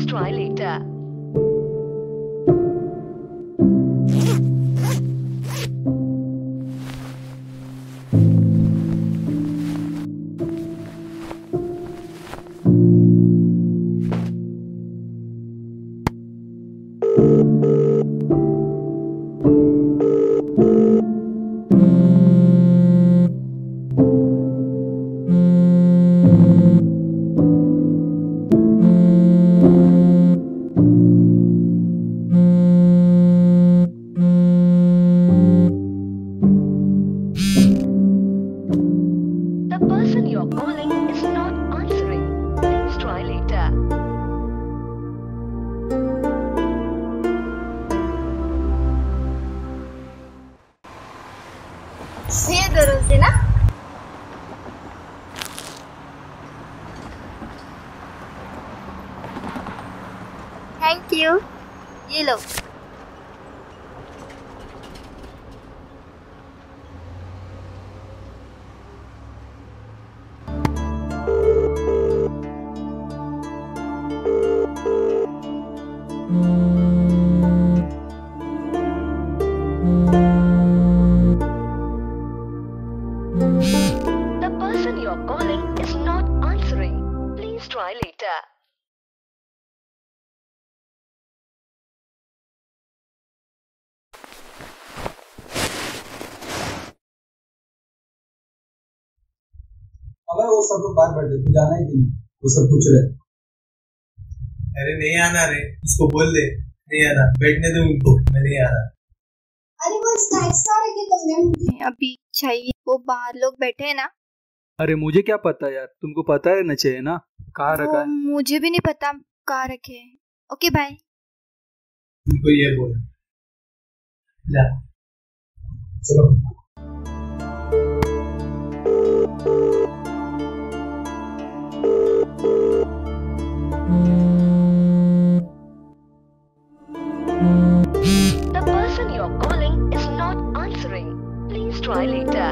try later. The person you're calling is not answering. Please try later. ये करो से ना। Thank you. ये लो। The person you're calling is not answering. Please try later. अगर वो सब लोग बाहर बैठे तो जाना ही कि नहीं, वो सब पूछ रहे। अरे नहीं आना रे, उसको बोल दे नहीं आना, बैठने दे उनको, मैं नहीं आ रहा। अरे वो स्नैक्स खा रहे थे तुमने अभी चाहिए, वो बाहर लोग बैठे हैं ना। अरे मुझे क्या पता यार, तुमको पता रहना चाहिए ना कहाँ रखा है। मुझे भी नहीं पता कहाँ रखे हैं। Okay bye. उनको ये बोल जा। चलो The person you're calling is not answering. Please try later.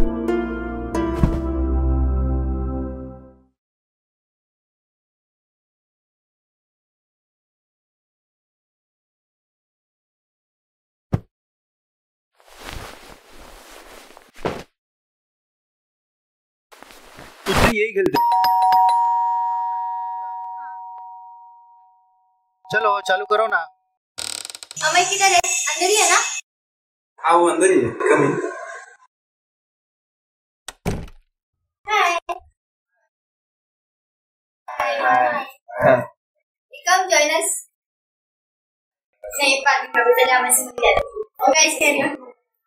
कुछ नहीं, यही खेलते हैं। चलो चालू करो ना। अमय किधर है? अंदर ही है ना? हाँ वो अंदर ही है। कम ही। हाय। Come join us. नहीं पार्टी का पजामा से मिल गया। और गाइस कैरी ऑन।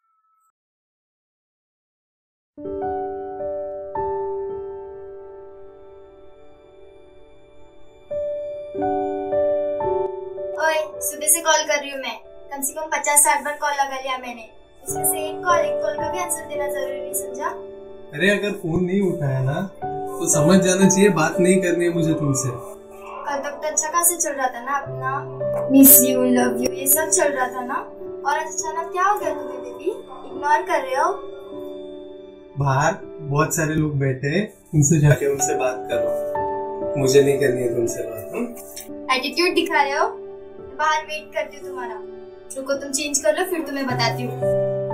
ओए सुबह से कॉल कर रही हूँ मैं, कम से कम 50-60 बार कॉल लगा लिया मैंने, उसमें से एक कॉल का भी आंसर देना जरूरी नहीं समझा? अरे अगर फोन नहीं उठाया ना तो समझ जाना चाहिए बात नहीं करनी है मुझे तुमसे। कल तक तो अच्छा खासा चल रहा था ना अपना, मिस यू लव यू ये सब चल रहा था ना, और आज अचानक क्या हो गया तुम्हें बेबी? इग्नोर कर रहे हो? बाहर बहुत सारे लोग बैठे हैं, उनसे जाके उनसे बात करो, मुझे नहीं करनी है तुमसे बात। एटीट्यूड दिखा रहे हो? बाहर वेट करती हूँ तुम्हारा, रुको तुम चेंज कर लो फिर तुम्हें बताती हूँ।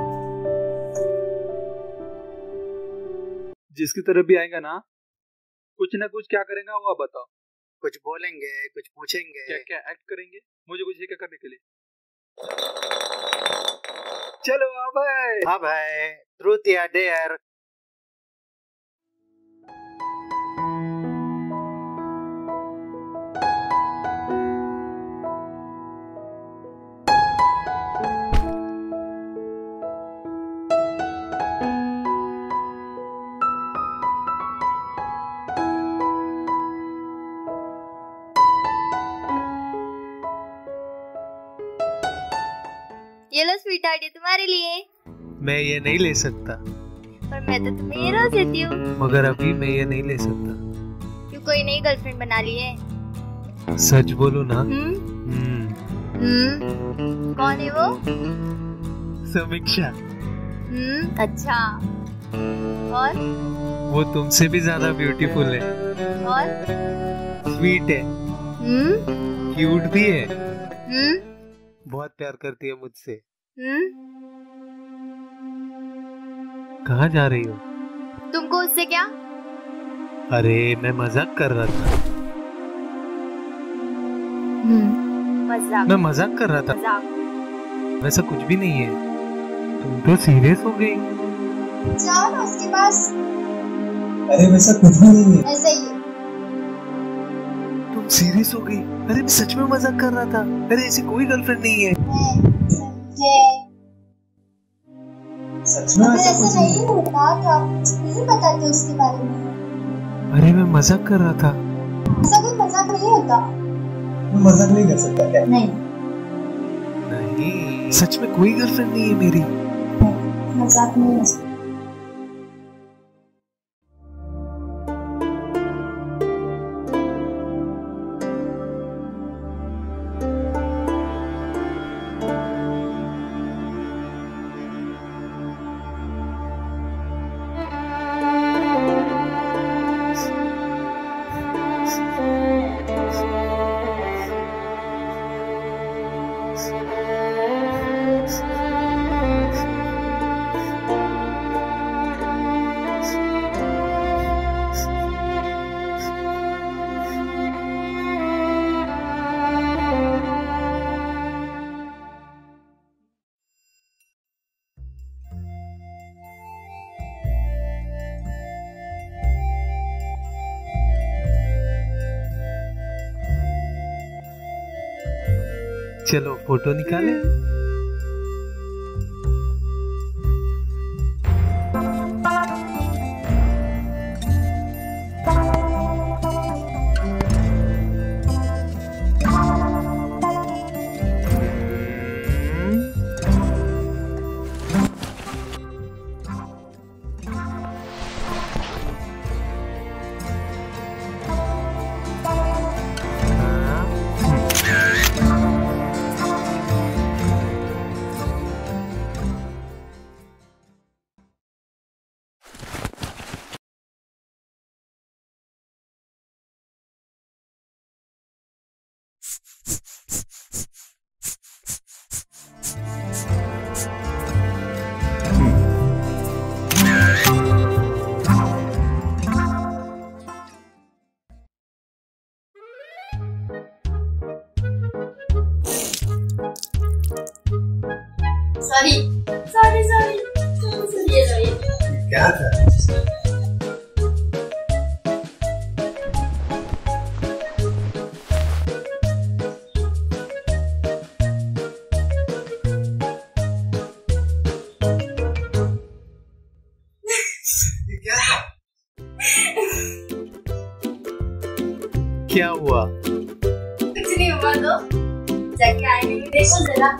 जिसकी तरफ भी आएगा ना कुछ ना कुछ क्या करेगा वो आप बताओ। कुछ बोलेंगे, कुछ पूछेंगे। क्या क्या एक्ट करेंगे? मुझे कुछ क्या करने के लिए। चलो अबे। हाँ भाई, ट्रूथ या डेयर। ये लो स्वीटहार्ट, ये तुम्हारे लिए। मैं ये नहीं ले सकता। पर मैं तो तुम्हें ये रोज देती हूँ। मगर अभी मैं ये नहीं ले सकता। क्यों, कोई नई गर्लफ्रेंड बना ली है? सच बोलो ना। कौन है वो? समीक्षा। अच्छा। और? वो तुमसे भी ज्यादा ब्यूटीफुल है और? स्वीट है। क्यूट भी है, हम्म बहुत प्यार करती है मुझसे। हम्म कहाँ जा रही हो? तुमको उससे क्या? अरे मैं मजाक कर रहा था। मजाक मैं मजाक कर रहा था, मजाक। वैसा कुछ भी नहीं है। तुम तो सीरियस हो गई। जाओ ना उसके पास। अरे वैसा कुछ भी नहीं है। ऐसा ही है। तुम सीरियस हो गई? अरे मैं सच में मजाक कर रहा था। अरे ऐसी कोई गर्लफ्रेंड नहीं है। सच में ऐसा कुछ नहीं है। होता तो आप मुझे नहीं बताते उसके बारे में। अरे मैं मजाक कर रहा था। ऐसा कोई मजाक नहीं होता। मैं मजाक नहीं कर सकता क्या? नहीं नहीं, सच में कोई गर्लफ्रेंड नहीं है मेरी। मजाक नहीं है। चलो फोटो निकाले। Sorry sorry sorry sorry. क्या था? क्या हुआ? कुछ नहीं हुआ तो जाके आईने में देखो जरा।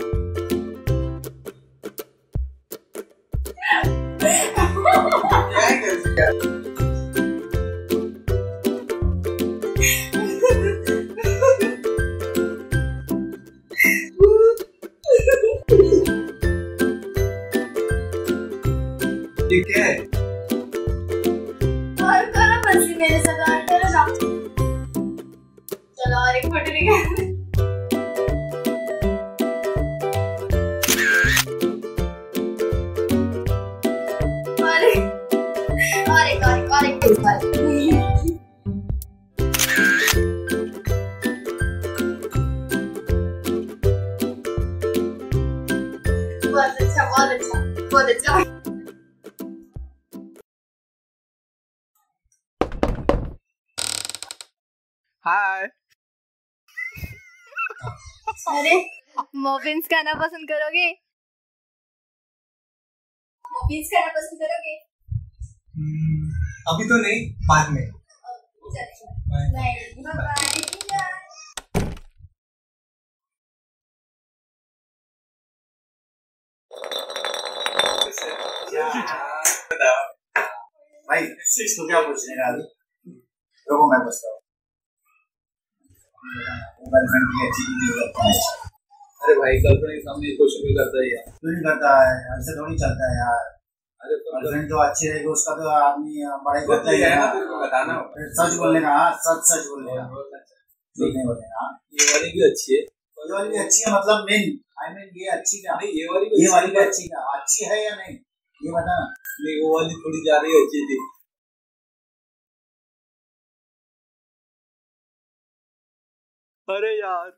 ये क्या है? और करो बस मेरे साथ और करो ना। चलो और एक फोटो निकाल। और एक बहुत अच्छा बहुत अच्छा बहुत अच्छा। हाय। अरे मॉफिन्स खाना पसंद करोगे? मॉफिन्स खाना पसंद करोगे? अभी तो नहीं, बाद में। नहीं बाय। भाई इसको क्या पूछने का अभी? रुको मैं पूछता हूँ। गर्लफ्रेंड की अच्छी चीज होता है। अरे भाई गर्लफ्रेंड के सामने क्वेश्चन भी करता है यार। क्यों नहीं करता है? ऐसे थोड़ी चलता है यार। अरे गर्लफ्रेंड जो अच्छी रहेगी उसका तो आदमी बड़ा ही करता ही है ना। बताना सच बोलने का, हाँ सच सच बोलने का। देखने वाले। हाँ, ये वाली भी अच्छी है। ये वाली भी अच्छी है, मतलब मेन आई मीन ये अच्छी क्या? नहीं, ये वाली ये वाली भी अच्छी क्या? अच्छी है या नहीं ये बता ना। नहीं, वो वाली थोड़ी ज्यादा अच्छी थी। अरे यार,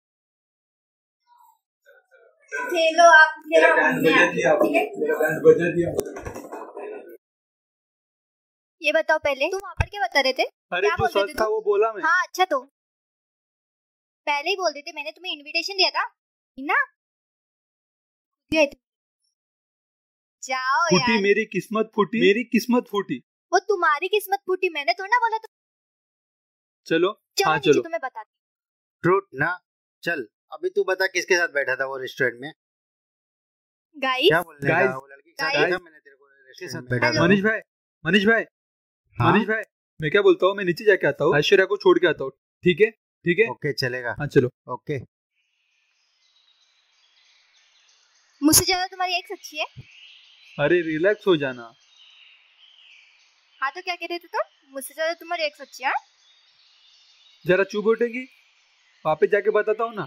खेलो आप, खेलो मेरा बैंड बजा दिया ठीक है। मेरा बैंड बजा दिया। ये बताओ पहले तुम वहाँ पर क्या बता रहे थे? अरे क्या जो बोलते सच थे था तुम? वो बोला मैं। हाँ अच्छा, तो पहले ही बोल देते, मैंने तुम्हें इनविटेशन दिया था ना। दिया था। जाओ फूटी यार, मेरी किस्मत, फूटी मेरी किस्मत फूटी। वो तुम्हारी किस्मत फूटी, मैंने थोड़ा ना बोला। तो चलो चलो हाँ नीचे, चलो। तुम्हें बताती हूँ। ट्रूथ ना। चल अभी तू बता किसके साथ बैठा था वो रेस्टोरेंट में? गाइस, क्या बोलने Guys, का? वो लड़की के साथ guys, देखा मैंने तेरे को रेस्टोरेंट में बैठा था। मनीष भाई, मनीष भाई, हाँ? मनीष भाई, मैं क्या बोलता हूँ, मैं नीचे जाके आता हूँ, ऐश्वर्या को छोड़ के आता हूँ। ठीक है ठीक है। ओके चलेगा। हाँ चलो। ओके। मुझसे ज्यादा तुम्हारी एक्स अच्छी है। अरे रिलैक्स हो जाना। हाँ तो क्या कह रहे थे तुम? मुझसे ज्यादा तुम्हारी एक्स अच्छी है। जरा चुप बैठेगी, वापस जाके बताता हूँ ना।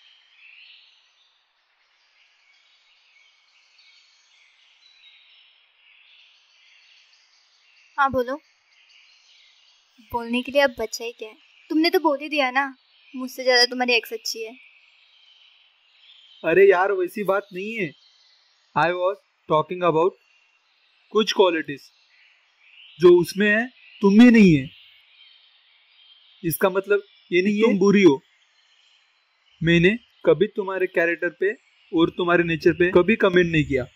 हाँ बोलो। बोलने के लिए अब बचा ही क्या है? तुमने तो बोल ही दिया ना, मुझसे ज्यादा तुम्हारी एक्स अच्छी है। अरे यार वैसी बात नहीं है। आई वॉज टॉकिंग अबाउट कुछ क्वालिटीज जो उसमें है, तुम में नहीं है। इसका मतलब ये नहीं है तुम बुरी हो। मैंने कभी तुम्हारे कैरेक्टर पे और तुम्हारे नेचर पे कभी कमेंट नहीं किया।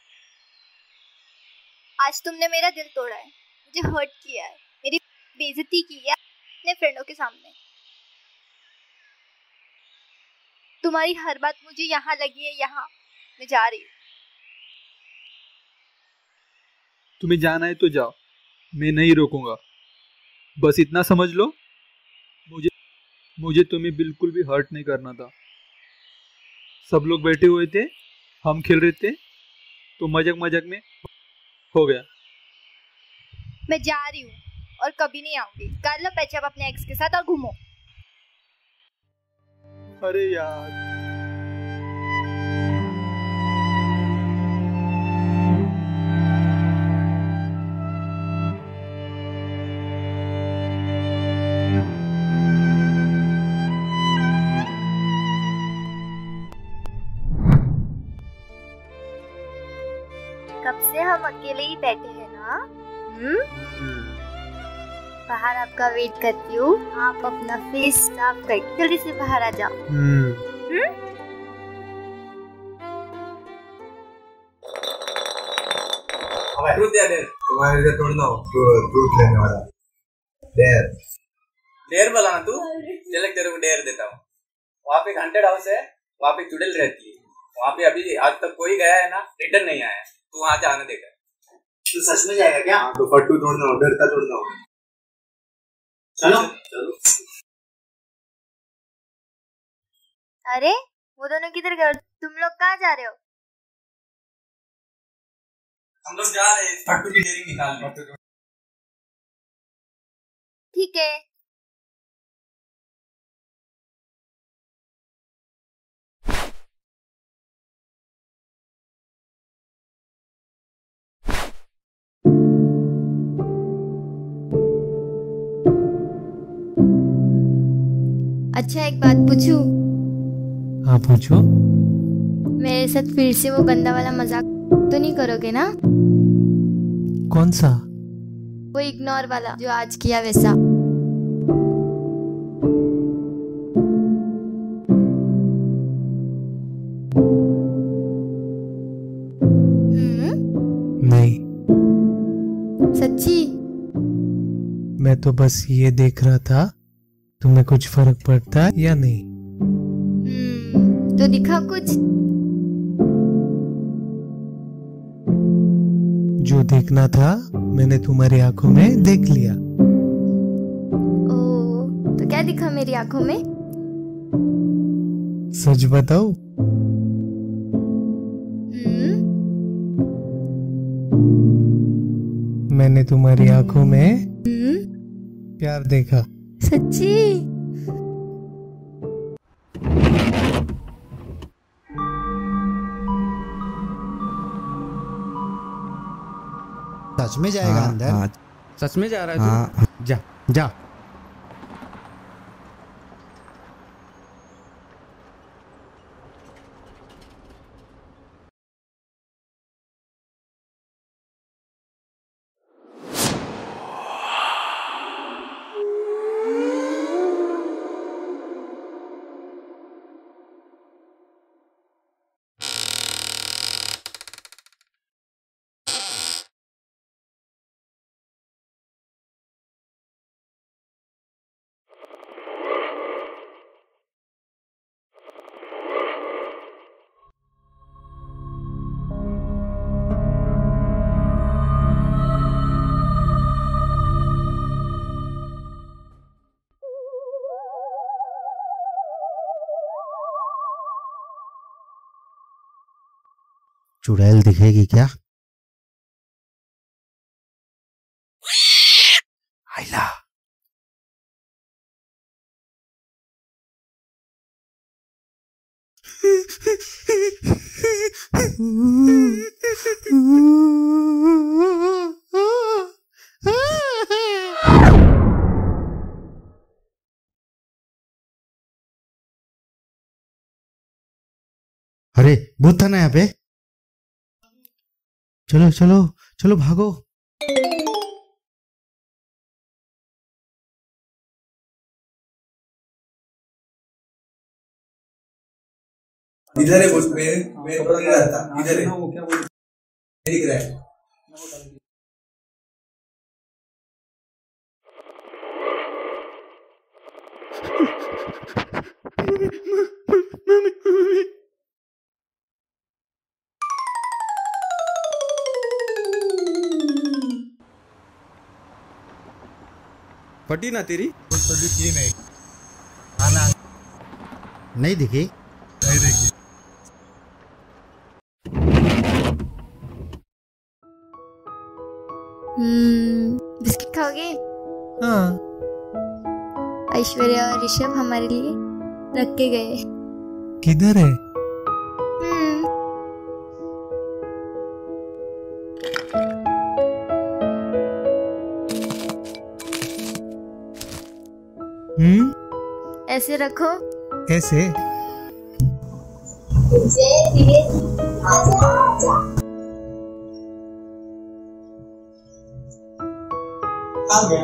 आज तुमने मेरा दिल तोड़ा है, मुझे हर्ट किया है, मेरी बेइज्जती की है अपने फ्रेंडों के सामने। तुम्हारी हर बात मुझे यहाँ लगी है, यहाँ मैं जा रही हूँ। तुम्हें जाना है तो जाओ, मैं नहीं रोकूंगा। बस इतना समझ लो, मुझे तुम्हें बिल्कुल भी हर्ट नहीं करना था। सब लोग बैठे हुए थे, हम खेल रहे थे, तो मजाक मजाक में हो गया। मैं जा रही हूँ और कभी नहीं आऊंगी। कर लो पैचअप अपने एक्स के साथ और घूमो। अरे यार, कब से हम अकेले ही बैठे हैं ना। बाहर आपका वेट करती हूँ, आप अपना फेस साफ करके जल्दी से बाहर आ जाओ। ट्रूथ या डेयर? तुम्हारे लिए थोड़ी ना हो ट्रूथ लेने वाला। डेयर डेयर बोला ना तू? चल तेरे को डेयर देता हूँ। वहाँ पे एक हॉन्टेड हाउस है, वहाँ पे चुड़ैल रहती है। वहाँ पे अभी आज तक कोई गया है ना, रिटर्न नहीं आया। तू वहाँ जाने देगा। तू सच में जाएगा क्या? तो फट्टू थोड़ी ना हो, डरता थोड़ी ना हो। चलो चलो। अरे वो दोनों किधर गए? तुम लोग कहाँ जा रहे हो? हम लोग जा रहे हैं फट्टू की डेयरिंग निकालने। ठीक है। अच्छा एक बात पूछूं? हाँ पूछो। मेरे साथ फिर से वो गंदा वाला मजाक तो नहीं करोगे ना? कौन सा? वो इग्नोर वाला जो आज किया वैसा। नहीं, सच्ची? मैं तो बस ये देख रहा था तुम्हें कुछ फर्क पड़ता है या नहीं। तो दिखा कुछ? जो देखना था मैंने तुम्हारी आंखों में देख लिया। ओ, तो क्या दिखा मेरी आंखों में? सच बताओ? मैंने तुम्हारी आंखों में प्यार देखा। सच्ची? सच में जाएगा अंदर? हाँ, सच में जा रहा है हाँ, जा जा। चुड़ैल दिखेगी क्या? आइला। अरे भूत था ना यहाँ पे। चलो चलो चलो भागो। इधर है वो मेरे पकड़ रहा था। इधर है वो क्या बोल दिख रहा है। फटी ना तेरी? तो दिखी नहीं। आना नहीं दिखी? नहीं दिखी। बिस्किट खाओगे? हाँ। ऐश्वर्या और ऋषभ हमारे लिए रख के गए। किधर है? ऐसे रखो। ऐसे? आजा आजा। आ गया।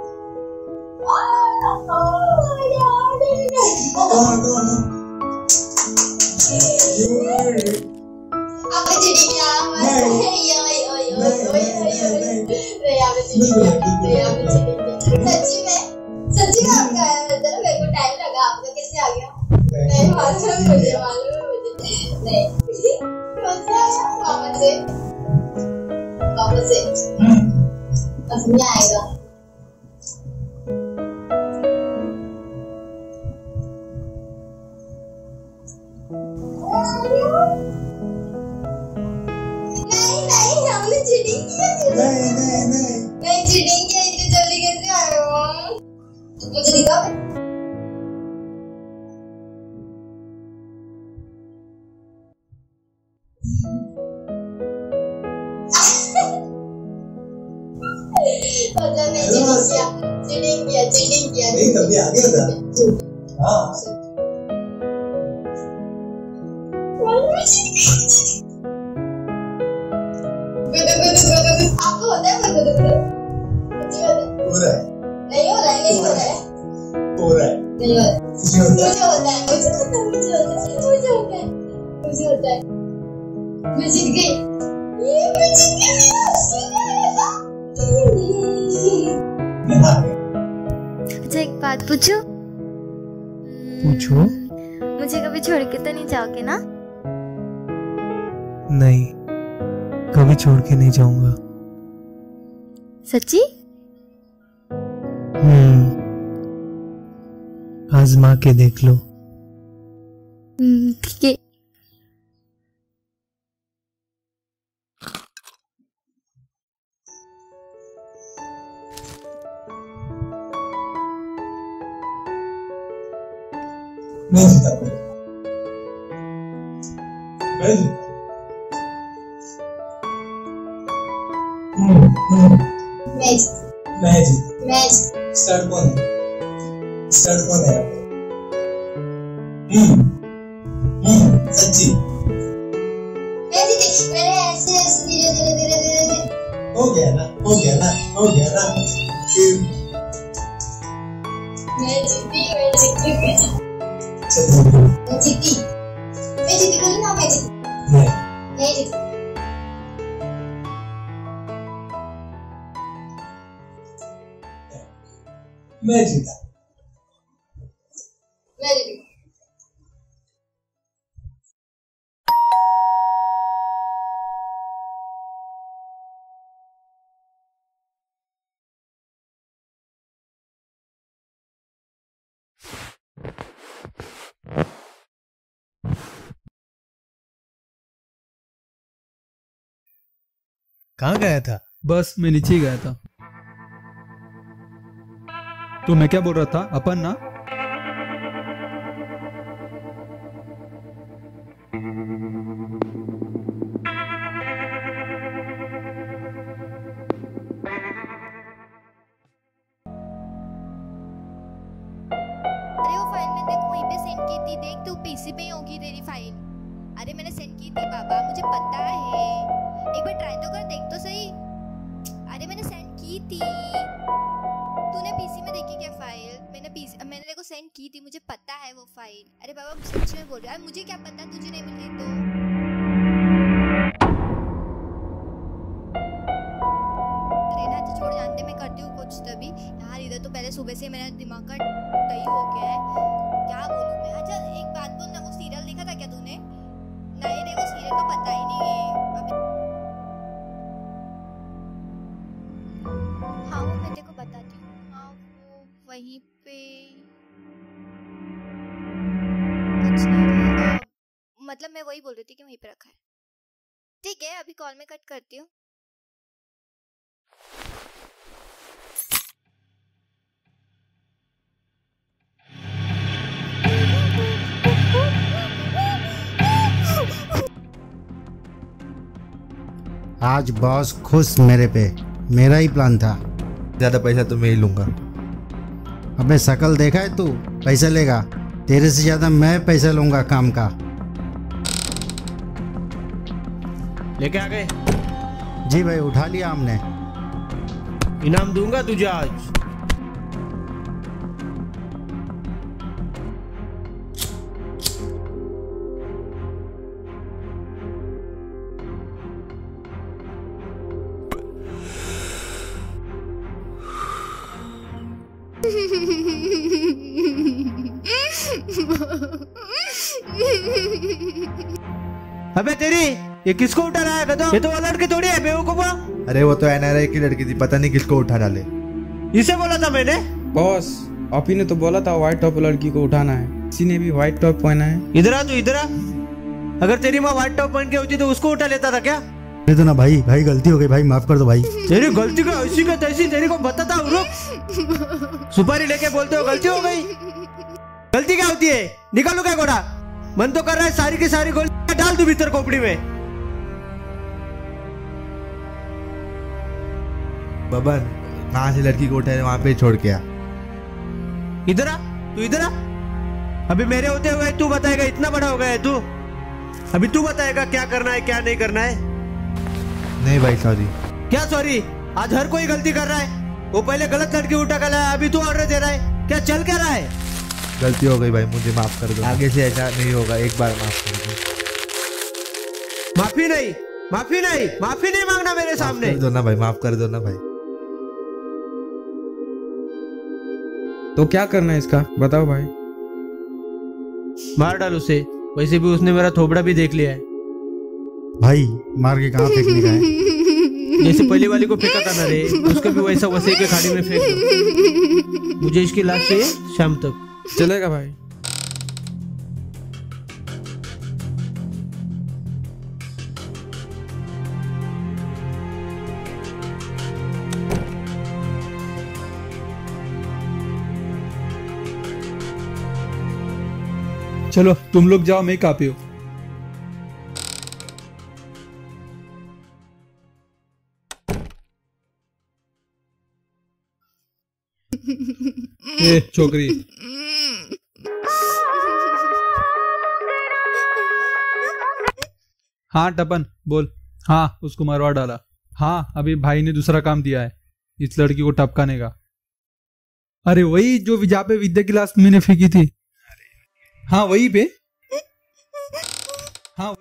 सच्ची में आपका आया था। मेरे को टाइम लगा। आपका कैसे आ गया? नहीं मालूम है मुझे। नहीं कैसे आया? वापस से अब नहीं आएगा। नहीं हमने चीटिंग किया। नहीं चीटिंग किया। इतनी जल्दी कैसे आए हो? मुझे दिखाओ। चीटिंग किया। नहीं कभी आ गया था। हाँ। आपको होता है? हो रहा है। नहीं हो रहा है। नहीं हो रहा है। हो रहा है। नहीं हो रहा है। मुझे होता है। मैं जीत गई। मैं जीत गई। अच्छा एक बात पूछूं? पूछो। मुझे कभी छोड़ के तो नहीं जाओगे ना? नहीं, कभी छोड़ के नहीं जाऊंगा। सच्ची? आजमा के देख लो। ठीक है। नहीं जीता मैं जीता। मैजिक स्टार्ट कौन है? स्टार्ट कौन है? सच्ची मैंने ऐसे ऐसे धीरे धीरे धीरे धीरे धीरे हो गया ना, हो गया ना, हो गया ना। मैं जीती बोली ना मैं जीती मैं जीता। कहाँ गया था? बस मैं नीचे ही गया था। तो मैं क्या बोल रहा था, अपन ना अरे वो फाइल मैंने तेको वहीं पे सेंड की थी, देख तू पीसी पे ही होगी तेरी फाइल। अरे मैंने सेंड की थी बाबा, मुझे पता है, एक बार ट्राई तो कर, देख तो सही। अरे मैंने सेंड की थी, तूने पीसी में देखी क्या फाइल? मैंने तेको सेंड की थी, मुझे पता है वो फाइल। अरे बाबा सच में बोल रहा है, मुझे क्या पता तुझे नहीं मिल रही तो। छोड़, जानते मैं करती हूँ कुछ तभी यार। इधर तो पहले सुबह से मेरा दिमाग का दही हो गया है, क्या बोलूँ मैं। अच्छा एक बात बोल ना, वो सीरियल देखा था क्या तूने? नहीं रे, वो सीरियल का पता ही नहीं है अभी। हाँ वो मैं तेको बताती हूँ। हाँ वो वहीं पे कुछ नहीं, मतलब मैं वही बोल रही थी कि वहीं पे रखा है। ठीक है, अभी कॉल में कट करती हूँ। आज बॉस खुश मेरे पे, मेरा ही प्लान था। ज्यादा पैसा तो मैं ही लूंगा। अबे शकल देखा है तू? पैसा लेगा, तेरे से ज्यादा मैं पैसा लूंगा काम का। लेके आ गए? जी भाई, उठा लिया हमने। इनाम दूंगा तुझे आज। अबे तेरी, ये किसको उठा रहा है गधो? ये तो वो लड़की थोड़ी है बेवकूफा। अरे वो तो एनआरआई की लड़की थी, पता नहीं किसको उठा डाले। इसे बोला था मैंने। बॉस आप ही ने तो बोला था व्हाइट टॉप लड़की को उठाना है, किसी ने भी व्हाइट टॉप पहना है। इधर आ तू, इधर आ। अगर तेरी माँ व्हाइट टॉप पहन के होती तो उसको उठा लेता था क्या? अरे तो ना भाई, भाई गलती हो गई भाई, माफ कर दो भाई। तेरी गलती का ऐसी का तैसी, तेरी को बताता हूँ। रुक, सुपारी लेके बोलते हो गलती हो गई। गलती क्या होती है? निकालो क्या घोड़ा? मन तो कर रहा है सारी की सारी गोली डाल दूं भीतर खोपड़ी में। बबन कहाँ से लड़की को उठाए वहां पे छोड़ के आ। इधर आ, तू इधर आ। अभी मेरे होते हुए तू बताएगा, इतना बड़ा हो गया है तू। अभी तू बताएगा क्या करना है क्या नहीं करना है। नहीं भाई सॉरी। क्या सॉरी? आज हर कोई गलती कर रहा है। वो पहले गलत लड़की उठा कर लाया, अभी तू ऑर्डर दे रहा है। क्या चल क्या रहा है? गलती हो गई भाई, मुझे माफ कर दो। आगे से ऐसा नहीं होगा, एक बार माफ कर दो। माफी नहीं, माफी नहीं, माफी नहीं मांगना मेरे सामने। कर दो ना भाई, माफ कर दो ना भाई। तो क्या करना है इसका बताओ भाई। मार डाल उसे, वैसे भी उसने मेरा थोबड़ा भी देख लिया है। भाई मार के कहाँ फेंकने का है? जैसे पहले वाली को फेंका था ना रे, उसको भी वैसा वैसे के खाड़ी में फेंक दो। मुझे इसकी लाश चाहिए शाम तक। चलेगा भाई। चलो तुम लोग जाओ, मैं कापी हूँ। ए छोकरी, हाँ टपन बोल। हाँ उसको मरवा डाला। हाँ अभी भाई ने दूसरा काम दिया है इस लड़की को टपकाने का। अरे वही जो जहाँ पे विद्या की लाश मैंने फेंकी थी। हाँ वही पे। हाँ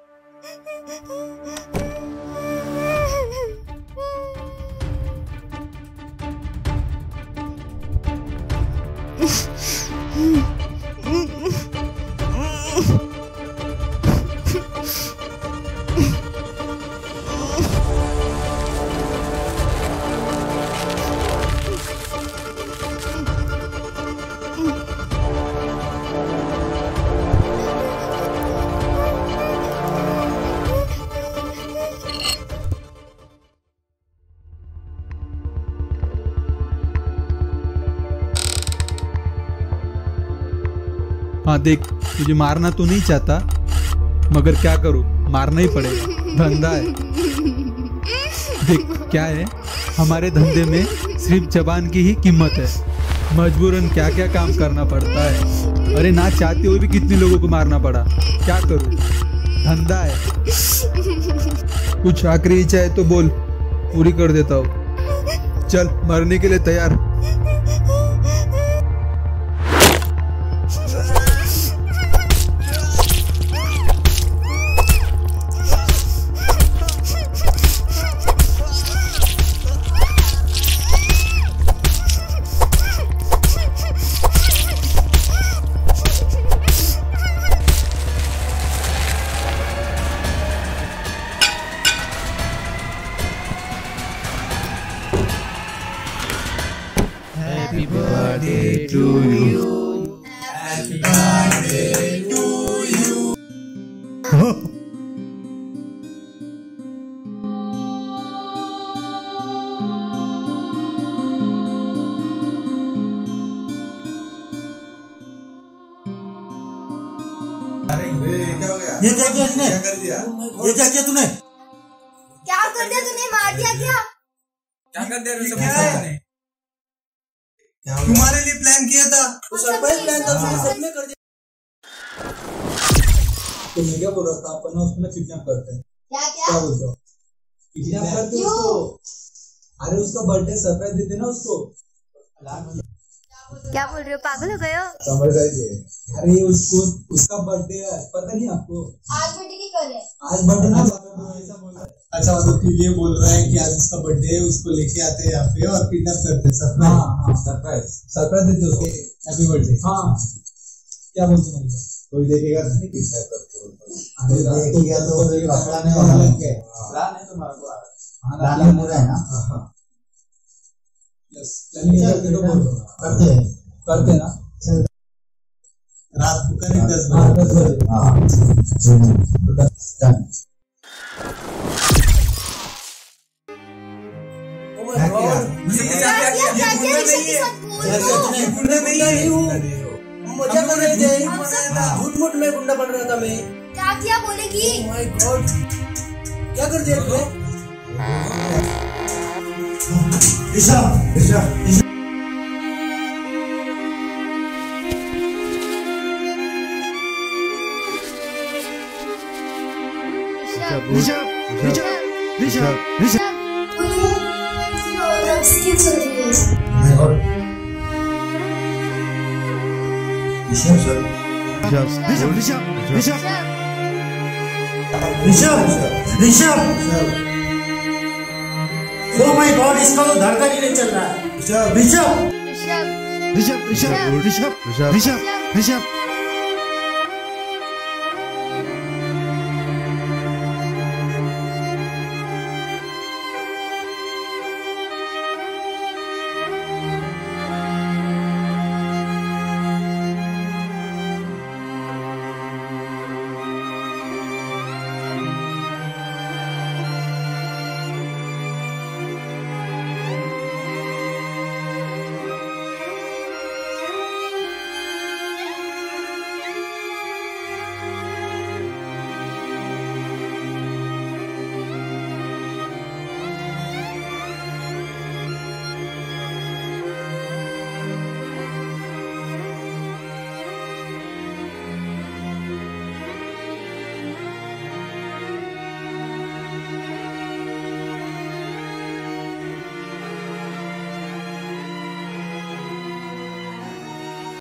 हाँ देख, तुझे मारना तो नहीं चाहता मगर क्या करूं, मारना ही पड़ेगा, धंधा है। देख क्या है, हमारे धंधे में सिर्फ जबान की ही कीमत है, मजबूरन क्या क्या काम करना पड़ता है। अरे ना चाहते हुए भी कितने लोगों को मारना पड़ा, क्या करूं, धंधा है। कुछ आखिरी इच्छा है तो बोल, पूरी कर देता हूँ। चल मरने के लिए तैयार। Happy birthday to you. Happy birthday to you. ये क्या किया तूने? क्या कर दिया? ये क्या किया तूने? क्या कर दिया तूने? मार दिया क्या? क्या कर दिया ऋषभ? क्या है? तुम्हारे लिए प्लान किया था, वो सरप्राइज प्लान था, तूने सबने कर दिया। तो मैं क्या बोल रहा था, अपन उसको ना किडनैप करते हैं। क्या बोलते हो? किडनैप करते हैं उसको। अरे उसका बर्थडे सरप्राइज देते ना उसको। क्या बोल रहे हो, पागल हो गए हो? समझ आइए। अरे उसको उसका बर्थडे है, पता नहीं आपको? आज बर्थडे की कल है। आज बर्थडे ना, ऐसा बोल रहा है। अच्छा मतलब तू ये बोल रहा है कि आज उसका बर्थडे है, उसको लेके आते हैं यहाँ पे और किडनैप करते हैं। सरप्राइज। हाँ सरप्राइज देते उसको, हैप्पी बर्थडे। हाँ क्या बोलते हैं? कोई देखेगा नहीं किडनैप करते। अरे देखेगा तो पकड़ाने वाला लग गया। प्लान है तुम्हारा पूरा? हाँ प्लान पूरा है ना। यस करते तो बोल करते ना। रात को करें 10 बजे। मजा कर रहे थे, झूठ मूठ में गुंडा बन रहा था मैं। क्या किया बोलेगी? माय गॉड, क्या कर दिया तूने? Rishabh Rishabh oh my god, इसका तो धड़कन ही नहीं चल रहा है। ऋषभ ऋषभ ऋषभ ऋषभ ऋषभ ऋषभ ऋषभ